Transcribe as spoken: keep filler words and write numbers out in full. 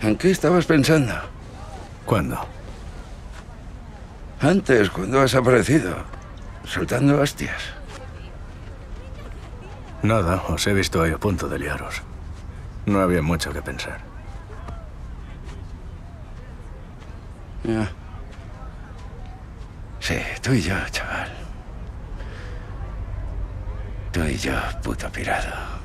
¿En qué estabas pensando? ¿Cuándo? Antes, cuando has aparecido, soltando hostias. Nada, os he visto ahí a punto de liaros. No había mucho que pensar. Ya. Sí, tú y yo, chaval. Tú y yo, puto pirado.